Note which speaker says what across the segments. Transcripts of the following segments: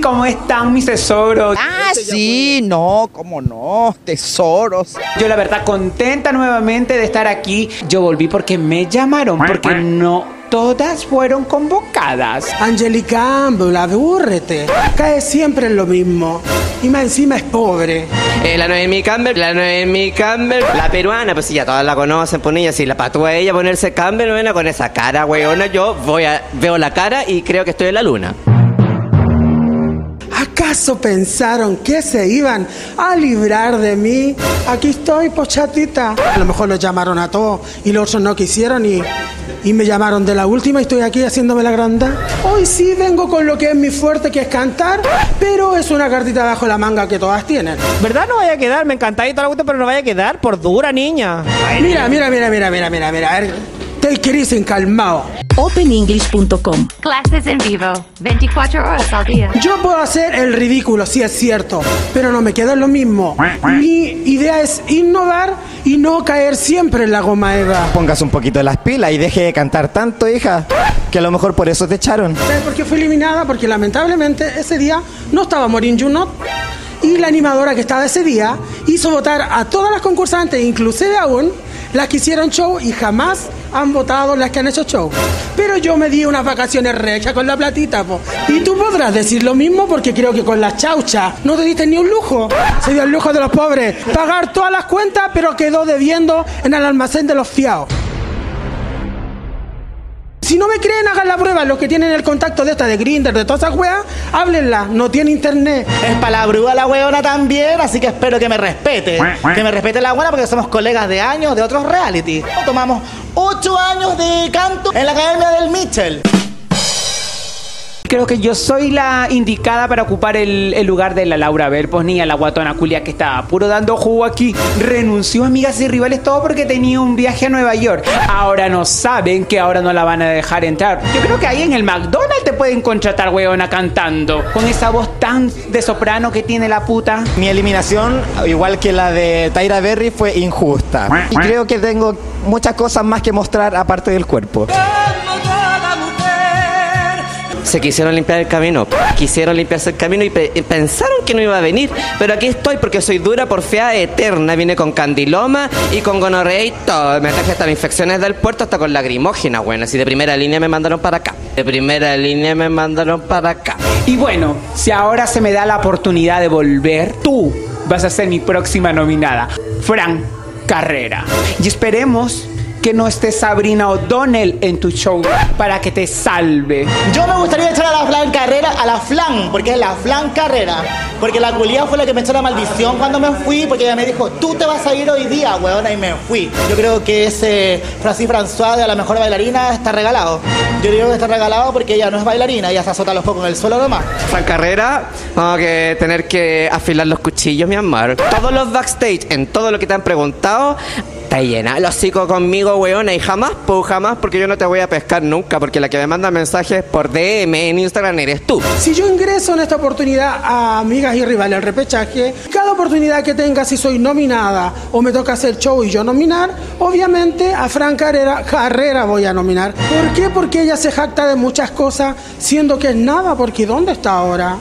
Speaker 1: ¿cómo están mis tesoros?
Speaker 2: Ah, sí, no, cómo no, tesoros.
Speaker 1: Yo la verdad contenta nuevamente de estar aquí. Yo volví porque me llamaron, porque no todas fueron convocadas.
Speaker 3: Angelica Campbell, abúrrete. Cae siempre en lo mismo. Y más encima es pobre.
Speaker 4: La Noemi Campbell, la peruana, pues sí, ya todas la conocen, por ella, si la patúa a ella ponerse Campbell, bueno, con esa cara, weona, yo veo la cara y creo que estoy en la luna.
Speaker 3: ¿Acaso pensaron que se iban a librar de mí? Aquí estoy, pochatita. A lo mejor los llamaron a todos y los otros no quisieron y me llamaron de la última y estoy aquí haciéndome la granda. Hoy sí vengo con lo que es mi fuerte, que es cantar, pero es una cartita bajo la manga que todas tienen.
Speaker 5: ¿Verdad? No vaya a quedar, me encantadito la gusta, pero no vaya a quedar por dura, niña.
Speaker 3: Mira. A ver, te querís encalmado.
Speaker 6: OpenEnglish.com.
Speaker 7: Clases en vivo, 24 horas al día.
Speaker 3: Yo puedo hacer el ridículo, sí es cierto, pero no me quedo en lo mismo. Mi idea es innovar y no caer siempre en la goma Eva.
Speaker 2: Póngase un poquito de las pilas y deje de cantar tanto, hija, que a lo mejor por eso te echaron.
Speaker 3: ¿Sabes por qué fui eliminada? Porque lamentablemente ese día no estaba Maureen Junot. Y la animadora que estaba ese día hizo votar a todas las concursantes, inclusive aún las que hicieron show, y jamás han votado las que han hecho show. Pero yo me di unas vacaciones rechas con la platita, po. Y tú podrás decir lo mismo, porque creo que con las chauchas no te diste ni un lujo. Se dio el lujo de los pobres pagar todas las cuentas, pero quedó debiendo en el almacén de los fiados. Si no me creen, hagan la prueba. Los que tienen el contacto de esta, de Grindr, de todas esas weas, háblenla. No tiene internet.
Speaker 5: Es palabrúa la weona también, así que espero que me respete. Que me respete la buena, porque somos colegas de años de otros reality. Tomamos 8 años de canto en la Academia del Mitchell.
Speaker 1: Creo que yo soy la indicada para ocupar el lugar de la Laura Belpos, ni a la guatona culia que estaba puro dando jugo aquí. Renunció, amigas y rivales, todo porque tenía un viaje a Nueva York. Ahora no saben que ahora no la van a dejar entrar. Yo creo que ahí en el McDonald's te pueden contratar, weona, cantando. Con esa voz tan de soprano que tiene la puta.
Speaker 2: Mi eliminación, igual que la de Tyra Berry, fue injusta. Y creo que tengo muchas cosas más que mostrar aparte del cuerpo.
Speaker 4: Se quisieron limpiar el camino, quisieron limpiarse el camino y pensaron que no iba a venir, pero aquí estoy porque soy dura, porfiada, eterna. Vine con candiloma y con gonorrea y todo. Me traje hasta las infecciones del puerto, hasta con lagrimógena, bueno. Así de primera línea me mandaron para acá.
Speaker 1: Y bueno, si ahora se me da la oportunidad de volver, tú vas a ser mi próxima nominada, Fran Carrera. Y esperemos que no esté Sabrina O'Donnell en tu show para que te salve.
Speaker 5: Yo me gustaría echar a la Flan Carrera, a la Flan, porque es la Flan Carrera. Porque la culia fue la que me echó la maldición cuando me fui, porque ella me dijo, tú te vas a ir hoy día, weona, y me fui. Yo creo que ese Francis François de la mejor bailarina está regalado. Yo digo que está regalado porque ella no es bailarina, ella se azota los cocos en el suelo nomás.
Speaker 4: Fran Carrera, vamos a tener que afilar los cuchillos, mi amor. Todos los backstage, en todo lo que te han preguntado, está llena el hocico conmigo, weona, y jamás, porque yo no te voy a pescar nunca, porque la que me manda mensajes por DM en Instagram eres tú.
Speaker 3: Si yo ingreso en esta oportunidad a Amigas y Rivales, el repechaje, cada oportunidad que tenga, si soy nominada o me toca hacer show y yo nominar, obviamente a Fran Carrera voy a nominar. ¿Por qué? Porque ella se jacta de muchas cosas, siendo que es nada, porque ¿dónde está ahora?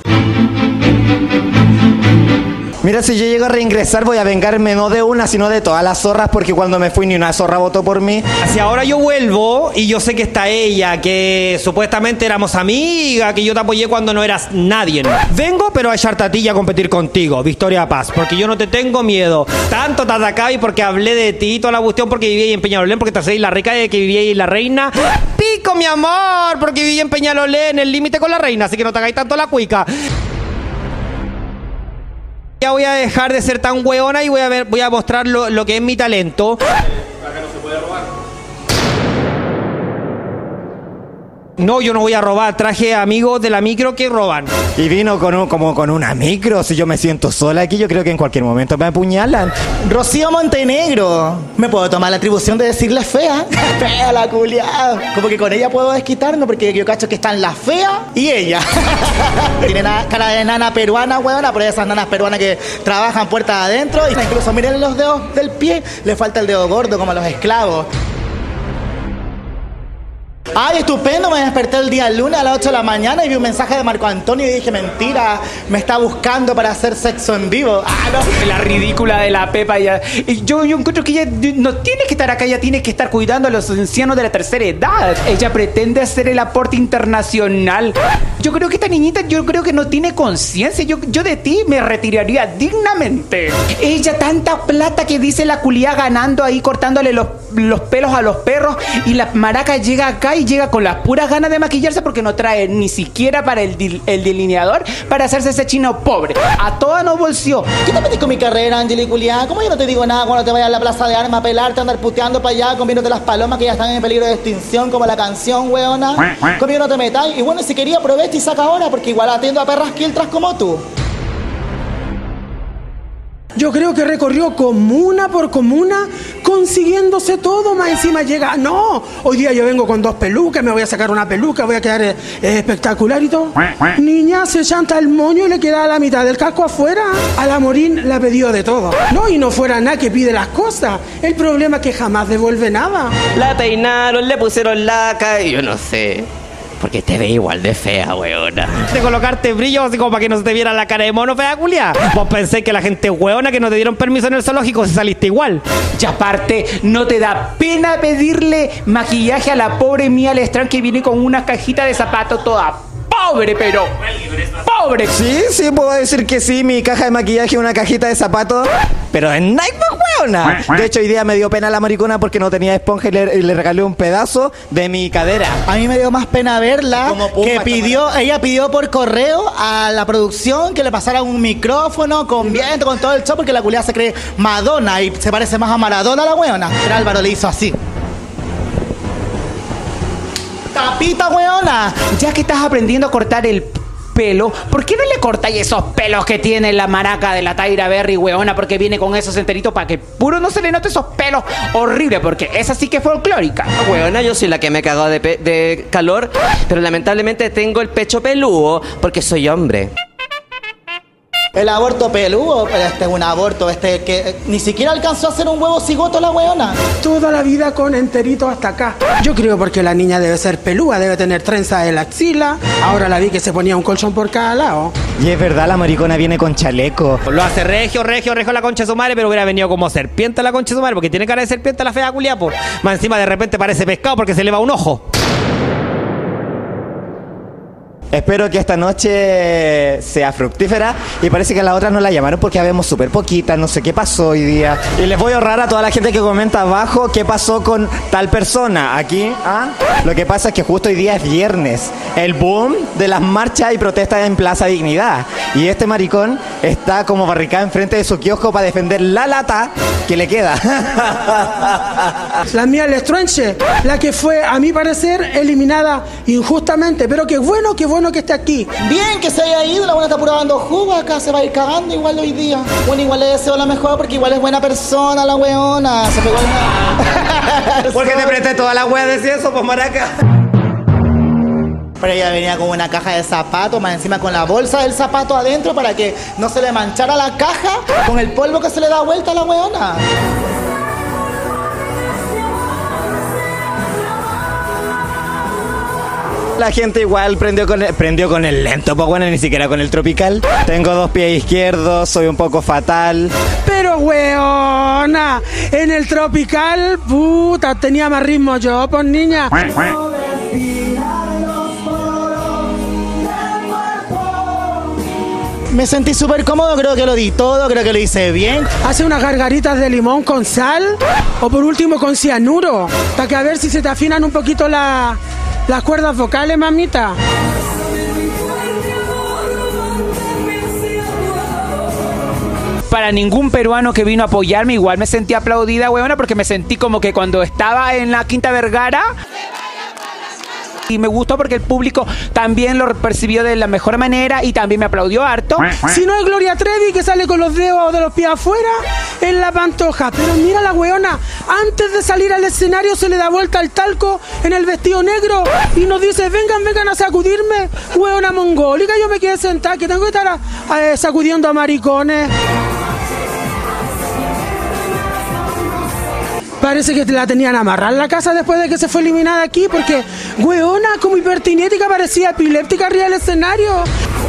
Speaker 2: Mira, si yo llego a reingresar voy a vengarme no de una, sino de todas las zorras, porque cuando me fui ni una zorra votó por mí.
Speaker 5: Si ahora yo vuelvo y yo sé que está ella, que supuestamente éramos amigas, que yo te apoyé cuando no eras nadie. Vengo, pero a echarte a ti y a competir contigo, Victoria Paz, porque yo no te tengo miedo. Tanto te atacaba y porque hablé de ti, toda la cuestión, porque vivía ahí en Peñalolén, porque te hacéis la rica de que vivía ahí la reina. Pico, mi amor, porque vivía en Peñalolén, en el límite con la reina, así que no te hagáis tanto la cuica. Ya voy a dejar de ser tan hueona y voy a mostrar lo que es mi talento. No, yo no voy a robar. Traje amigos de la micro que roban.
Speaker 2: Y vino como con una micro. Si yo me siento sola aquí, yo creo que en cualquier momento me apuñalan.
Speaker 5: Rocío Montenegro. ¿Me puedo tomar la atribución de decirle fea? Fea la culia. Como que con ella puedo desquitarme, porque yo cacho que están la fea y ella. Tiene cara de nana peruana, huevona, pero esas nanas peruanas que trabajan puertas adentro. Y incluso miren los dedos del pie, le falta el dedo gordo como a los esclavos.
Speaker 8: Ay, estupendo, me desperté el día lunes a las 8 de la mañana y vi un mensaje de Marco Antonio y dije, mentira, me está buscando para hacer sexo en vivo. Ah, no.
Speaker 1: La ridícula de la Pepa ya. Y yo encuentro que ella no tiene que estar acá, ella tiene que estar cuidando a los ancianos de la tercera edad. Ella pretende hacer el aporte internacional. Yo creo que esta niñita, yo creo que no tiene conciencia. Yo de ti me retiraría dignamente. Ella tanta plata que dice la culia ganando ahí, cortándole los pelos a los perros, y la maraca llega acá y llega con las puras ganas de maquillarse porque no trae ni siquiera para el delineador para hacerse ese chino pobre. A todas nos bolsió.
Speaker 8: ¿Qué te metís con mi carrera, Angeli Culiá? ¿Cómo yo no te digo nada cuando te vayas a la plaza de armas a pelarte, a andar puteando para allá, comiéndote las palomas que ya están en peligro de extinción, como la canción, weona? Conmigo no te metas. Y bueno, si quería, aprovecha y saca ahora, porque igual atiendo a perras quiltras como tú.
Speaker 3: Yo creo que recorrió comuna por comuna consiguiéndose todo, más encima llega, no, hoy día yo vengo con 2 pelucas, me voy a sacar una peluca, voy a quedar espectacular y todo. Niña, se chanta el moño y le queda la mitad del casco afuera. A la Morín la pidió de todo. No, y no fuera nada que pide las cosas. El problema es que jamás devuelve nada.
Speaker 4: La peinaron, le pusieron laca y yo no sé. Porque te ve igual de fea, weona.
Speaker 5: De colocarte brillo así como para que no se te viera la cara de mono fea, culia. Vos pensé que la gente weona que no te dieron permiso en el zoológico si saliste igual.
Speaker 1: Y aparte, ¿no te da pena pedirle maquillaje a la pobre Mía Lestrán que viene con una cajita de zapatos toda pobre, pero pobre?
Speaker 2: Sí, puedo decir que sí. Mi caja de maquillaje es una cajita de zapatos, pero en Nike, weona. De hecho, hoy día me dio pena la maricona porque no tenía esponja y le regalé un pedazo de mi cadera.
Speaker 8: A mí me dio más pena verla, que ella pidió por correo a la producción que le pasara un micrófono con viento, con todo el show, porque la culiada se cree Madonna y se parece más a Maradona la weona. Pero Álvaro le hizo así. ¡Tapita, weona!
Speaker 1: Ya que estás aprendiendo a cortar el pelo, ¿por qué no le cortáis esos pelos que tiene la maraca de la Tyra Berry, weona? Porque viene con esos enteritos para que puro no se le note esos pelos horribles, porque esa sí que es folclórica.
Speaker 4: Weona, yo soy la que me cagó de calor, pero lamentablemente tengo el pecho peludo porque soy hombre.
Speaker 8: El aborto peludo, pero este es un aborto, que ni siquiera alcanzó a hacer un huevo cigoto la weona.
Speaker 3: Toda la vida con enterito hasta acá. Yo creo porque la niña debe ser pelúa, debe tener trenza en la axila. Ahora la vi que se ponía un colchón por cada lado.
Speaker 2: Y es verdad, la maricona viene con chaleco.
Speaker 5: Lo hace regio la concha de su madre, pero hubiera venido como serpiente la concha de su madre, porque tiene cara de serpiente la fea culiapo. Más encima de repente parece pescado porque se le va un ojo.
Speaker 2: Espero que esta noche sea fructífera y parece que a la otra no la llamaron porque habemos súper poquitas, no sé qué pasó hoy día. Y les voy a ahorrar a toda la gente que comenta abajo qué pasó con tal persona. Aquí, lo que pasa es que justo hoy día es viernes, el boom de las marchas y protestas en Plaza Dignidad. Y este maricón está como barricada enfrente de su kiosco para defender la lata que le queda.
Speaker 3: La Mía Lestruenche, la que fue, a mi parecer, eliminada injustamente, pero qué bueno que esté aquí.
Speaker 8: Bien que se haya ido, la buena está pura dando jugo acá, se va a ir cagando igual hoy día. Bueno, igual le deseo la mejor porque igual es buena persona la weona. Se pegó el...
Speaker 2: ¿Por qué te presté toda la wea de eso, pues maraca?
Speaker 8: Pero ella venía con una caja de zapatos, más encima con la bolsa del zapato adentro para que no se le manchara la caja con el polvo que se le da vuelta a la weona.
Speaker 2: La gente igual prendió con el lento, pues bueno, ni siquiera con el tropical. Tengo 2 pies izquierdos, soy un poco fatal.
Speaker 3: Pero weona, en el tropical, puta, tenía más ritmo yo, pues niña.
Speaker 8: Me sentí súper cómodo, creo que lo di todo, creo que lo hice bien.
Speaker 3: Hace unas gargaritas de limón con sal o por último con cianuro, para que a ver si se te afinan un poquito las cuerdas vocales, mamita.
Speaker 1: Para ningún peruano que vino a apoyarme, igual me sentí aplaudida, huevona, porque me sentí como que cuando estaba en la Quinta Vergara. Y me gustó porque el público también lo percibió de la mejor manera y también me aplaudió harto.
Speaker 3: Si no es Gloria Trevi que sale con los dedos de los pies afuera en la pantoja. Pero mira la weona, antes de salir al escenario se le da vuelta el talco en el vestido negro y nos dice, vengan a sacudirme, weona mongólica. Yo me quedé sentada, que tengo que estar sacudiendo a maricones. Parece que la tenían amarrada en la casa después de que se fue eliminada aquí, porque, weona, como hipertinética, parecía epiléptica arriba del escenario.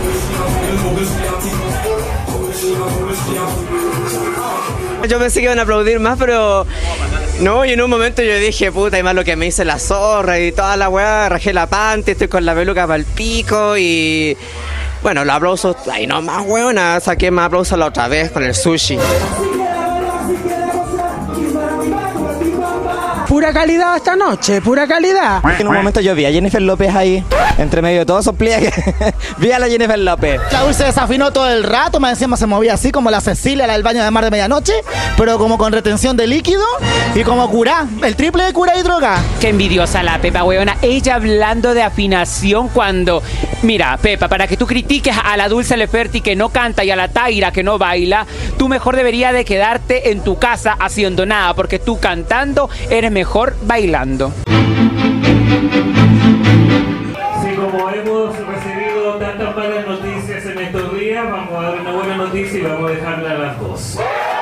Speaker 4: Yo pensé que iban a aplaudir más, pero no, y en un momento yo dije, puta, y más lo que me hice la zorra y toda la weá, rajé la pante, estoy con la peluca para el pico y... Bueno, los aplausos, ay no más weona, saqué más aplausos la otra vez con el sushi.
Speaker 3: Pura calidad esta noche, pura calidad.
Speaker 2: En un momento yo vi a Jennifer López ahí, entre medio de todos esos pliegues. Vi a la Jennifer López.
Speaker 8: La Dulce desafinó todo el rato, más encima se movía así como la Cecilia, la del baño de mar de medianoche, pero como con retención de líquido y como cura, el triple de cura y droga.
Speaker 1: Qué envidiosa la Pepa, weona. Ella hablando de afinación cuando... Mira, Pepa, para que tú critiques a la Dulce Leferti que no canta y a la Taira que no baila, tú mejor deberías de quedarte en tu casa haciendo nada, porque tú cantando eres mejor bailando.
Speaker 9: Sí, como hemos recibido tantas malas noticias en estos días, vamos a dar una buena noticia y vamos a dejarla a las 2.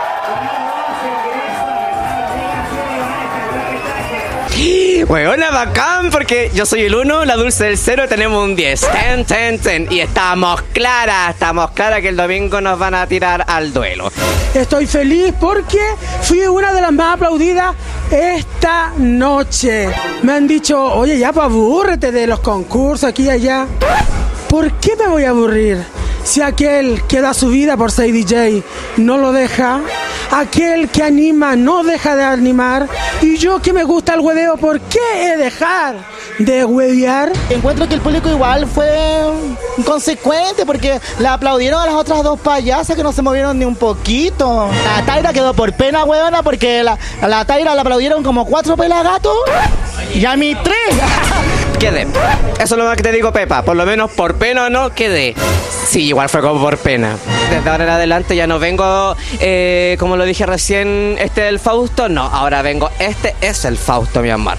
Speaker 4: Weona, bacán, porque yo soy el 1, la Dulce del 0, tenemos un 10. Y estamos claras que el domingo nos van a tirar al duelo.
Speaker 3: Estoy feliz porque fui una de las más aplaudidas esta noche. Me han dicho, oye, ya pues abúrrete de los concursos aquí y allá. ¿Por qué me voy a aburrir? Si aquel que da su vida por ser DJ no lo deja, aquel que anima no deja de animar, y yo que me gusta el hueveo, ¿por qué he de dejar de huevear?
Speaker 8: Encuentro que el público igual fue inconsecuente porque le aplaudieron a las otras dos payasas que no se movieron ni un poquito. La Taira quedó por pena, huevona, porque a la Taira la aplaudieron como 4 pelagatos y a mí 3.
Speaker 4: Quedé. Eso es lo más que te digo, Pepa. Por lo menos por pena no quedé. Sí, igual fue como por pena. Desde ahora en adelante ya no vengo, como lo dije recién, del Fausto. No, ahora vengo, es el Fausto, mi amor.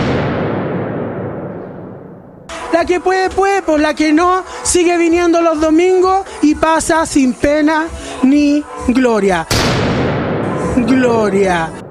Speaker 3: La que puede, pues la que no, sigue viniendo los domingos y pasa sin pena ni gloria. Gloria.